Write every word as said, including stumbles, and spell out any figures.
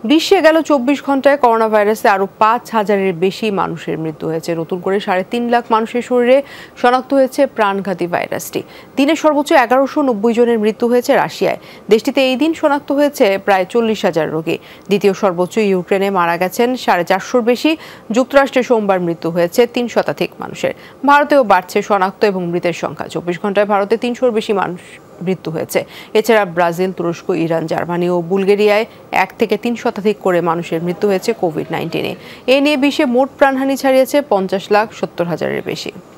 বিশ্বে গেল চব্বিশ ঘন্টায় করোনা ভাইরাসে আরও পাঁচ হাজারের বেশি মানুষের মৃত্যু হয়েছে। নতুন করে সাড়ে তিন লাখ মানুষের শরীরে শনাক্ত হয়েছে প্রাণঘাতী ভাইরাসটি। দিনে সর্বোচ্চ এগারোশো নব্বই জনের মৃত্যু হয়েছে রাশিয়ায়। দেশটিতে এই দিন শনাক্ত হয়েছে প্রায় চল্লিশ হাজার রোগী। দ্বিতীয় সর্বোচ্চ ইউক্রেনে মারা গেছেন সাড়ে চারশোর বেশি। যুক্তরাষ্ট্রে সোমবার মৃত্যু হয়েছে তিন শতাধিক মানুষের। ভারতেও বাড়ছে শনাক্ত এবং মৃতের সংখ্যা। চব্বিশ ঘন্টায় ভারতে তিনশোর বেশি মানুষ মৃত্যু হয়েছে। এছাড়া ব্রাজিল, তুরস্ক, ইরান, জার্মানি ও বুলগেরিয়ায় এক থেকে তিন শতাধিক করে মানুষের মৃত্যু হয়েছে কোভিড নাইন্টিনে। এ নিয়ে বিশ্বে মোট প্রাণহানি ছাড়িয়েছে পঞ্চাশ লাখ সত্তর হাজারের বেশি।